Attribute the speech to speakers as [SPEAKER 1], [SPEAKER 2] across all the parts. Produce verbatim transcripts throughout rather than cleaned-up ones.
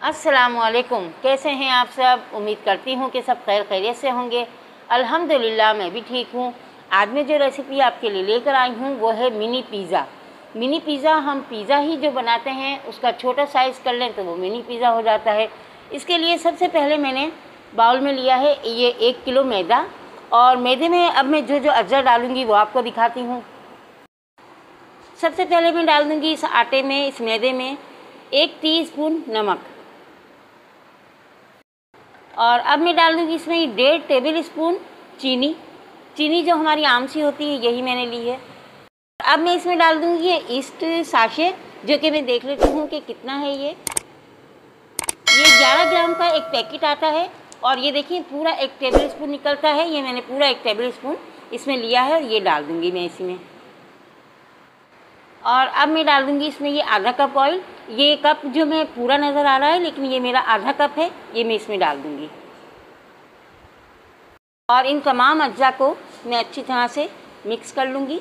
[SPEAKER 1] अस्सलामुअलैकुम। कैसे हैं आप सब? उम्मीद करती हूँ कि सब खैर खैरियत से होंगे। अल्हम्दुलिल्लाह मैं भी ठीक हूँ। आज मैं जो रेसिपी आपके लिए लेकर आई हूँ वो है मिनी पिज़्ज़ा। मिनी पिज़्ज़ा हम पिज़्ज़ा ही जो बनाते हैं उसका छोटा साइज़ कर लें तो वो मिनी पिज़्ज़ा हो जाता है। इसके लिए सबसे पहले मैंने बाउल में लिया है ये एक किलो मैदा, और मैदे में अब मैं जो जो अज्जा डालूँगी वो आपको दिखाती हूँ। सबसे पहले मैं डाल दूँगी इस आटे में, इस मैदे में एक टीस्पून नमक, और अब मैं डाल दूँगी इसमें डेढ़ टेबल स्पून चीनी। चीनी जो हमारी आम सी होती है यही मैंने ली है। अब मैं इसमें डाल दूँगी ये ईस्ट साशे, जो कि मैं देख लेती हूँ कि कितना है। ये ये ग्यारह ग्राम का एक पैकेट आता है, और ये देखिए पूरा एक टेबल स्पून निकलता है। ये मैंने पूरा एक टेबल स्पून इसमें लिया है और ये डाल दूँगी मैं इसमें। और अब मैं डाल दूँगी इसमें ये आधा कप ऑयल। ये कप जो मैं पूरा नज़र आ रहा है लेकिन ये मेरा आधा कप है, ये मैं इसमें डाल दूँगी। और इन तमाम अज्जा को मैं अच्छी तरह से मिक्स कर लूँगी।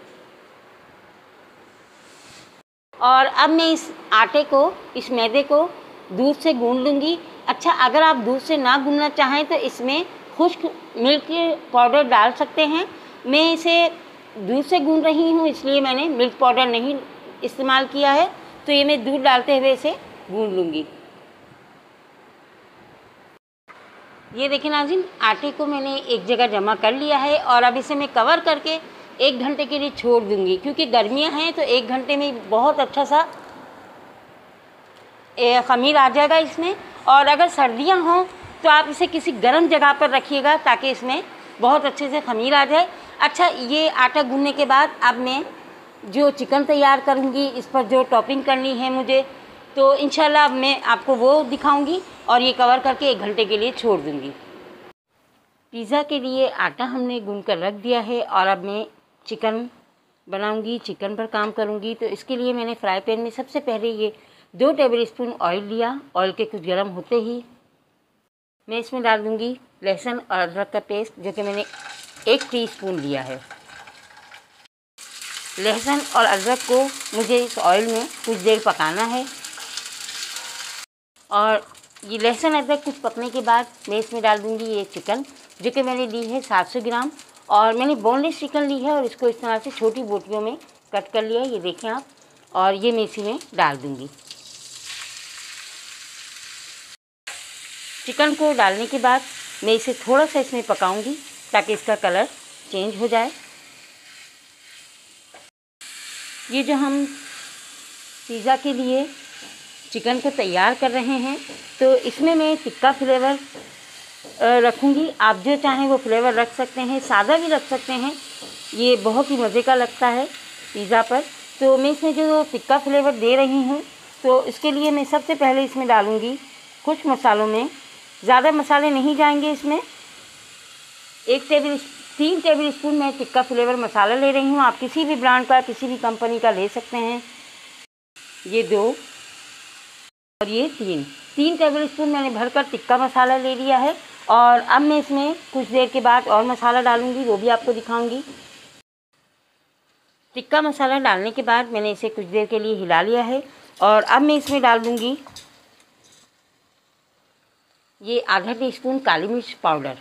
[SPEAKER 1] और अब मैं इस आटे को, इस मैदे को दूध से गूँध लूँगी। अच्छा, अगर आप दूध से ना गूँधना चाहें तो इसमें खुश्क मिल्क पाउडर डाल सकते हैं। मैं इसे दूध से गूँध रही हूँ इसलिए मैंने मिल्क पाउडर नहीं इस्तेमाल किया है, तो ये मैं दूध डालते हुए इसे गूँध लूँगी। ये देखिए नाज़रीन, आटे को मैंने एक जगह जमा कर लिया है, और अब इसे मैं कवर करके एक घंटे के लिए छोड़ दूँगी, क्योंकि गर्मियाँ हैं तो एक घंटे में बहुत अच्छा सा ख़मीर आ जाएगा इसमें। और अगर सर्दियाँ हों तो आप इसे किसी गर्म जगह पर रखिएगा ताकि इसमें बहुत अच्छे से ख़मीर आ जाए। अच्छा, ये आटा गूँधने के बाद अब मैं जो चिकन तैयार करूँगी, इस पर जो टॉपिंग करनी है मुझे, तो इंशाल्लाह अब मैं आपको वो दिखाऊंगी, और ये कवर करके एक घंटे के लिए छोड़ दूंगी। पिज़्ज़ा के लिए आटा हमने गूँध कर रख दिया है, और अब मैं चिकन बनाऊंगी, चिकन पर काम करूंगी। तो इसके लिए मैंने फ्राई पैन में सबसे पहले ये दो टेबल स्पून ऑयल लिया। ऑयल के कुछ गर्म होते ही मैं इसमें डाल दूँगी लहसुन और अदरक का पेस्ट, जो कि मैंने एक टीस्पून लिया है। लहसुन और अदरक को मुझे इस ऑयल में कुछ देर पकाना है, और ये लहसुन अदरक कुछ पकने के बाद मैं इसमें डाल दूँगी ये चिकन, जो कि मैंने ली है सात सौ ग्राम। और मैंने बोनलेस चिकन ली है और इसको इस तरह से छोटी बोटियों में कट कर लिया है, ये देखें आप। और ये मैं इसी में डाल दूँगी। चिकन को डालने के बाद मैं इसे थोड़ा सा इसमें पकाऊंगी ताकि इसका कलर चेंज हो जाए। ये जो हम पिज़्ज़ा के लिए चिकन को तैयार कर रहे हैं, तो इसमें मैं टिक्का फ्लेवर रखूँगी। आप जो चाहें वो फ्लेवर रख सकते हैं, सादा भी रख सकते हैं। ये बहुत ही मज़े का लगता है पिज़्ज़ा पर। तो मैं इसमें जो टिक्का फ्लेवर दे रही हूँ, तो इसके लिए मैं सबसे पहले इसमें डालूँगी कुछ मसालों में, ज़्यादा मसाले नहीं जाएंगे इसमें। एक टेबल तीन टेबल स्पून मैं टिक्का फ्लेवर मसाला ले रही हूँ। आप किसी भी ब्रांड का, किसी भी कंपनी का ले सकते हैं। ये दो और ये तीन तीन टेबल स्पून मैंने भरकर टिक्का मसाला ले लिया है। और अब मैं इसमें कुछ देर के बाद और मसाला डालूँगी, वो भी आपको दिखाऊँगी। टिक्का मसाला डालने के बाद मैंने इसे कुछ देर के लिए हिला लिया है, और अब मैं इसमें डाल दूँगी ये आधा टीस्पून काली मिर्च पाउडर।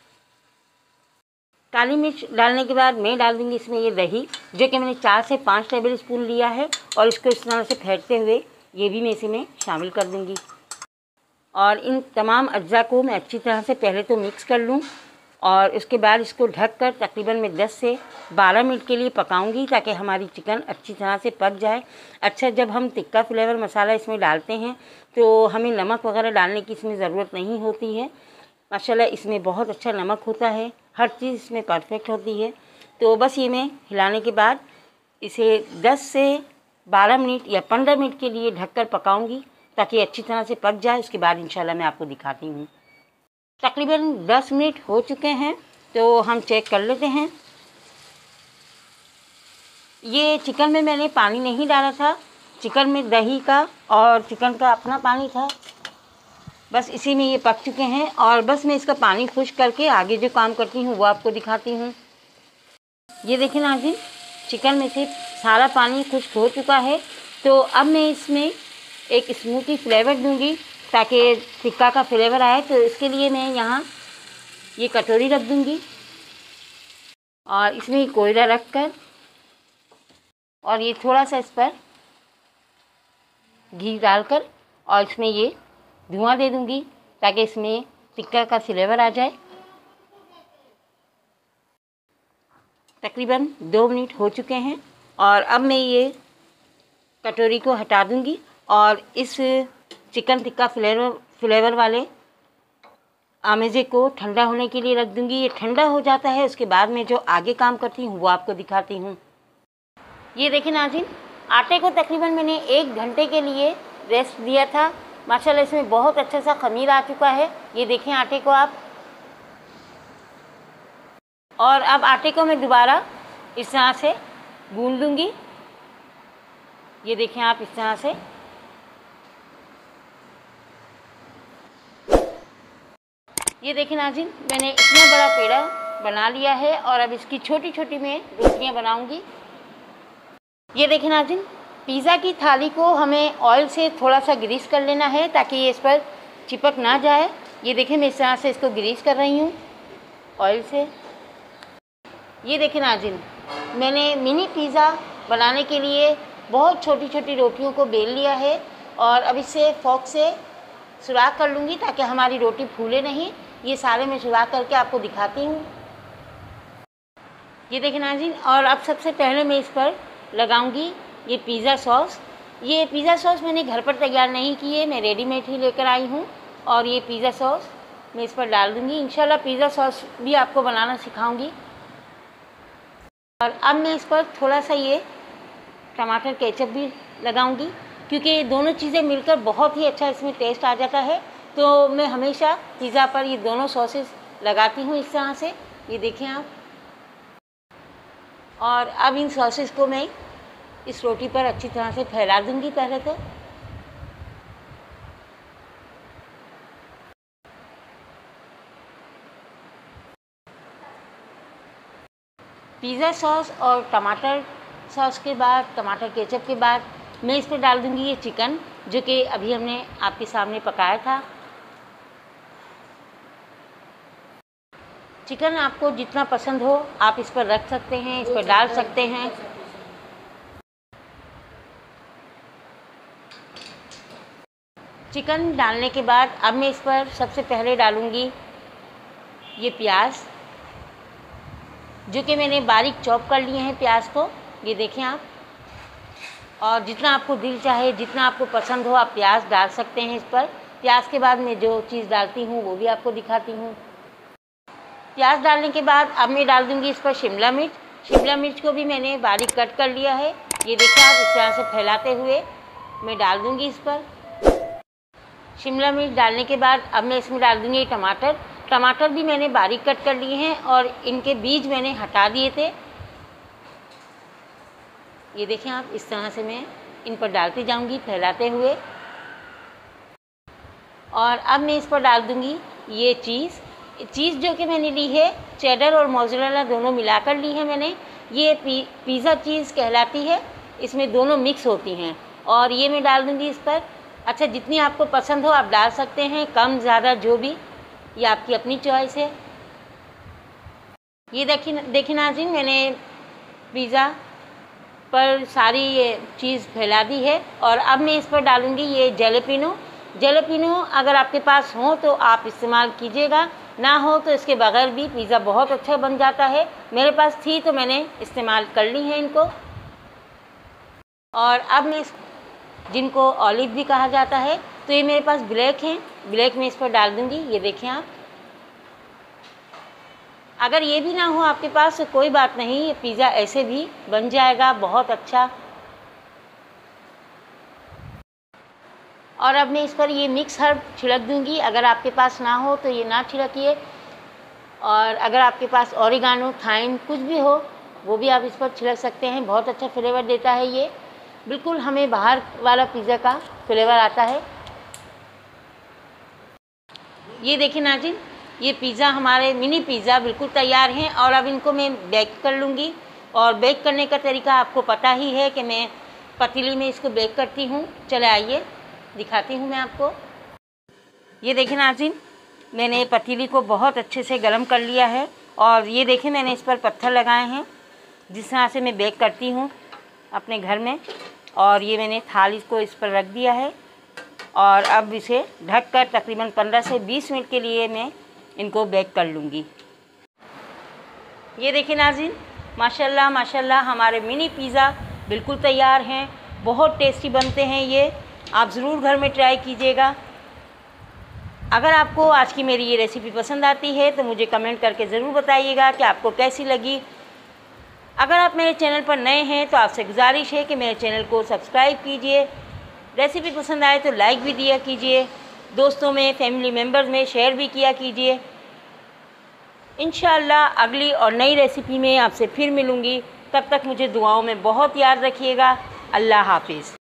[SPEAKER 1] काली मिर्च डालने के बाद मैं डाल दूँगी इसमें ये दही, जो कि मैंने चार से पाँच टेबल स्पून लिया है, और इसको इस तरह से फेंटते हुए ये भी मैं इसी में शामिल कर दूँगी। और इन तमाम अज्जा को मैं अच्छी तरह से पहले तो मिक्स कर लूँ, और उसके बाद इसको ढककर तकरीबन मैं दस से बारह मिनट के लिए पकाऊंगी ताकि हमारी चिकन अच्छी तरह से पक जाए। अच्छा, जब हम टिक्का फ्लेवर मसाला इसमें डालते हैं तो हमें नमक वगैरह डालने की इसमें ज़रूरत नहीं होती है। माशाल्लाह इसमें बहुत अच्छा नमक होता है, हर चीज़ इसमें परफेक्ट होती है। तो बस ये मैं हिलाने के बाद इसे दस से बारह मिनट या पंद्रह मिनट के लिए ढककर पकाऊंगी ताकि अच्छी तरह से पक जाए। उसके बाद इंशाल्लाह मैं आपको दिखाती हूँ। तकरीबन दस मिनट हो चुके हैं, तो हम चेक कर लेते हैं। ये चिकन में मैंने पानी नहीं डाला था, चिकन में दही का और चिकन का अपना पानी था। बस इसी में ये पक चुके हैं, और बस मैं इसका पानी खुश्क करके आगे जो काम करती हूँ वो आपको दिखाती हूँ। ये देखिए नाज़रीन, चिकन में से सारा पानी खुश्क हो चुका है। तो अब मैं इसमें एक स्मूथी फ्लेवर दूंगी, ताकि टिक्का का फ्लेवर आए। तो इसके लिए मैं यहाँ ये कटोरी रख दूँगी और इसमें कोयला रख कर और ये थोड़ा सा इस पर घी डालकर और इसमें ये धुआं दे दूँगी ताकि इसमें टिक्का का फ्लेवर आ जाए। तकरीबन दो मिनट हो चुके हैं और अब मैं ये कटोरी को हटा दूँगी और इस चिकन टिक्का फ्लेवर फ्लेवर वाले आमेज़े को ठंडा होने के लिए रख दूँगी। ये ठंडा हो जाता है, उसके बाद मैं जो आगे काम करती हूँ वो आपको दिखाती हूँ। ये देखिए नाज़रीन, आटे को तकरीबन मैंने एक घंटे के लिए रेस्ट दिया था। माशाल्लाह इसमें बहुत अच्छा सा खमीर आ चुका है। ये देखें आटे को आप। और अब आटे को मैं दोबारा इस तरह से गूंद लूँगी। ये देखें आप इस तरह से। ये देखें नाज़रीन, मैंने इतना बड़ा पेड़ा बना लिया है और अब इसकी छोटी छोटी मैं रोटियां बनाऊंगी। ये देखें नाज़रीन, पिज़्ज़ा की थाली को हमें ऑयल से थोड़ा सा ग्रीस कर लेना है ताकि ये इस पर चिपक ना जाए। ये देखें मैं इस तरह से इसको ग्रीस कर रही हूँ ऑयल से। ये देखें नाज़रीन, मैंने मिनी पिज़्ज़ा बनाने के लिए बहुत छोटी छोटी रोटियों को बेल लिया है और अब इसे फोक से सुराख कर लूँगी ताकि हमारी रोटी फूले नहीं। ये सारे मैं सुराख करके आपको दिखाती हूँ। ये देखें नाज़रीन, और अब सबसे पहले मैं इस पर लगाऊंगी ये पिज़्ज़ा सॉस। ये पिज़्ज़ा सॉस मैंने घर पर तैयार नहीं की है, मैं रेडीमेड ही लेकर आई हूँ। और ये पिज़्ज़ा सॉस मैं इस पर डाल दूँगी। इंशाल्लाह पिज़्ज़ा सॉस भी आपको बनाना सिखाऊंगी। और अब मैं इस पर थोड़ा सा ये टमाटर केचप भी लगाऊंगी क्योंकि ये दोनों चीज़ें मिलकर बहुत ही अच्छा इसमें टेस्ट आ जाता है। तो मैं हमेशा पिज़्ज़ा पर ये दोनों सॉसेस लगाती हूँ इस तरह से। ये देखें आप। और अब इन सॉसेस को मैं इस रोटी पर अच्छी तरह से फैला दूँगी पहले तो। पिज़्ज़ा सॉस और टमाटर सॉस के बाद, टमाटर केचप के बाद मैं इस पर डाल दूँगी ये चिकन जो कि अभी हमने आपके सामने पकाया था। चिकन आपको जितना पसंद हो आप इस पर रख सकते हैं, इस पर डाल सकते हैं। चिकन डालने के बाद अब मैं इस पर सबसे पहले डालूँगी ये प्याज जो कि मैंने बारीक चॉप कर लिए हैं प्याज को। ये देखें आप। और जितना आपको दिल चाहे, जितना आपको पसंद हो आप प्याज डाल सकते हैं इस पर। प्याज के बाद मैं जो चीज़ डालती हूँ वो भी आपको दिखाती हूँ। प्याज डालने के बाद अब मैं डाल दूँगी इस पर शिमला मिर्च। शिमला मिर्च को भी मैंने बारीक कट कर लिया है। ये देखिए आप, इस तरह से फैलाते हुए मैं डाल दूँगी इस पर। शिमला मिर्च डालने के बाद अब मैं इसमें डाल दूँगी टमाटर। टमाटर भी मैंने बारीक कट कर लिए हैं और इनके बीज मैंने हटा दिए थे। ये देखें आप, इस तरह से मैं इन पर डालती जाऊंगी फैलाते हुए। और अब मैं इस पर डाल दूंगी ये चीज़। चीज़ जो कि मैंने ली है चेडर और मोज़रेला दोनों मिलाकर ली है मैंने। ये पी, पिज़्ज़ा चीज़ कहलाती है, इसमें दोनों मिक्स होती हैं। और ये मैं डाल दूंगी इस पर। अच्छा, जितनी आपको पसंद हो आप डाल सकते हैं, कम ज़्यादा जो भी, ये आपकी अपनी चॉइस है। ये देखिए देखिए नाज़रीन, मैंने पिज़्ज़ा पर सारी ये चीज़ फैला दी है। और अब मैं इस पर डालूँगी ये जैलेपिनो। जैलेपिनो अगर आपके पास हो तो आप इस्तेमाल कीजिएगा, ना हो तो इसके बगैर भी पिज़्ज़ा बहुत अच्छा बन जाता है। मेरे पास थी तो मैंने इस्तेमाल कर ली है इनको। और अब मैं इस जिनको ऑलिव भी कहा जाता है, तो ये मेरे पास ब्लैक हैं, ब्लैक में इस पर डाल दूँगी। ये देखें आप। अगर ये भी ना हो आपके पास तो कोई बात नहीं, ये पिज़्ज़ा ऐसे भी बन जाएगा बहुत अच्छा। और अब मैं इस पर ये मिक्स हर्ब छिड़क दूँगी। अगर आपके पास ना हो तो ये ना छिड़किए। और अगर आपके पास ओरिगानो, थाइम कुछ भी हो वो भी आप इस पर छिड़क सकते हैं। बहुत अच्छा फ्लेवर देता है ये, बिल्कुल हमें बाहर वाला पिज़्ज़ा का फ्लेवर आता है। ये देखिए नाज़रीन, ये पिज़्ज़ा हमारे मिनी पिज़्ज़ा बिल्कुल तैयार हैं। और अब इनको मैं बेक कर लूँगी। और बेक करने का तरीका आपको पता ही है कि मैं पतीली में इसको बेक करती हूँ। चले आइए दिखाती हूँ मैं आपको। ये देखिए नाज़रीन, मैंने पतीली को बहुत अच्छे से गर्म कर लिया है और ये देखिए मैंने इस पर पत्थर लगाए हैं जिस तरह से मैं बेक करती हूँ अपने घर में। और ये मैंने थाली को इस पर रख दिया है और अब इसे ढककर तकरीबन पंद्रह से बीस मिनट के लिए मैं इनको बेक कर लूँगी। ये देखिए नाज़रीन, माशाल्लाह माशाल्लाह हमारे मिनी पिज़्ज़ा बिल्कुल तैयार हैं। बहुत टेस्टी बनते हैं ये, आप ज़रूर घर में ट्राई कीजिएगा। अगर आपको आज की मेरी ये रेसिपी पसंद आती है तो मुझे कमेंट करके ज़रूर बताइएगा कि आपको कैसी लगी। अगर आप मेरे चैनल पर नए हैं तो आपसे गुजारिश है कि मेरे चैनल को सब्सक्राइब कीजिए। रेसिपी पसंद आए तो लाइक भी दिया कीजिए, दोस्तों में, फैमिली मेम्बर्स में शेयर भी किया कीजिए। इंशाअल्लाह अगली और नई रेसिपी में आपसे फिर मिलूँगी। तब तक मुझे दुआओं में बहुत याद रखिएगा। अल्लाह हाफिज़।